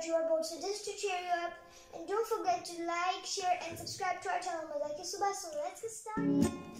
that you are bored. So just to cheer you up, and don't forget to like, share and subscribe to our channel. Madaki Subha. So let's get started.